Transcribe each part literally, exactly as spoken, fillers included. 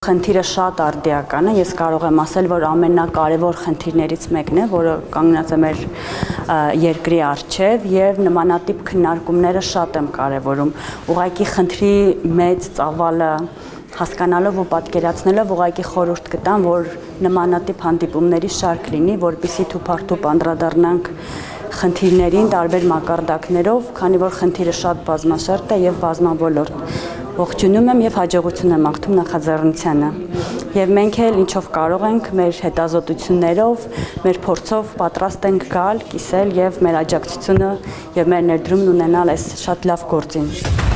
խնդիրը շատ արդիական է, ես կարող եմ ասել, որ ամենակարևոր խնդիրներից մեկն է, որը կանգնած է մեր երկրի առջև եւ նմանատիպ քննարկումները շատ եմ կարևորում։ Ուղղակի խնդրի մեծ ծավալը հասկանալով ու պատկերացնելով ուղղակի խորհուրդ կտամ, որ նմանատիպ հանդիպումների շարք լինի, որպեսզի թուփ-արդուփ անդրադառնանք խնդիրներին տարբեր մակարդակներով, քանի որ խնդիրը շատ բազմաշերտ է եւ բազմավոլորտ։ Ողջունում եմ եւ հաջողություն եմ աղթում նախաձեռնությանը։ Եվ մենք էլ ինչով կարող ենք մեր հետազոտություններով, մեր փորձով պատրաստ ենք գալ, կիսել եւ մեր աջակցությունը եւ մեր ներդրումն ունենալ այս շատ լավ գործին։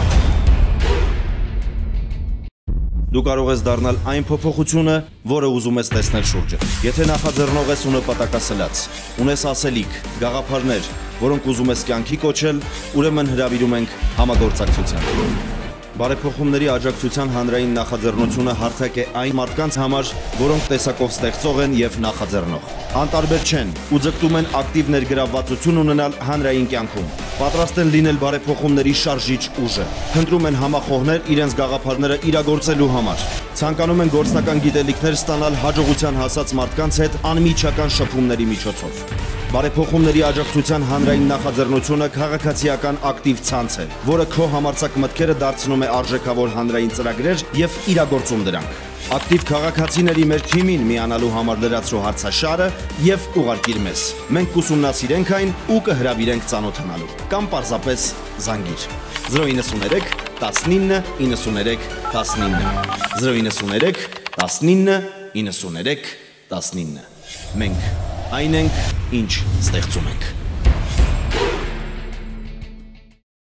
Դու կարող ես դառնալ այն փոփոխությունը, որը ուզում ես տեսնել շուրջը։ Եթե նախաձեռնող ես ու նպատակասլաց, ունես ասելիք, գաղափարներ, որոնք ուզում ես կյանքի կոչել, ուրեմն հրավիրում ենք համագործակցության։ Բարեփոխումների աջակցության հանրային նախաձեռնությունը հարթակ է այն մարդկանց համար, որոնք տեսակով ստեղծող են եւ նախաձեռնող։ Անտարբեր չեն ու ձգտում են ակտիվ ներգրավվածություն ունենալ հանրային կյանքում։ Պատրաստ են լինել բարեփոխումների շարժիչ ուժը։ Փնտրում են համախոհներ իրենց գաղափարները իրագործելու համար։ Ցանկանում են գործնական գիտելիքներ ստանալ հաջողության հասած մարդկանց հետ անմիջական շփումների միջոցով։ Բարեփոխումների աջակցության հանրային նախաձեռնությունը քաղաքացիական ակտիվ ցանց է, որը քո համարձակ մտքերը դարձնում է արժեքավոր հանրային ծրագրեր եւ իրագործում դրանք։ Ակտիվ քաղաքացիների մեր թիմին միանալու համար լրացրու հարցաշարը եւ ուղարկիր մեզ։ Մենք կուսումնասիրենք այն ու կհրավիրենք ծանոթանալու կամ պարզապես զանգիր։ zero nine three nineteen ninety-three nineteen zero nine three nineteen ninety-three nineteen Մենք այն ենք, ինչ ստեղծում ենք։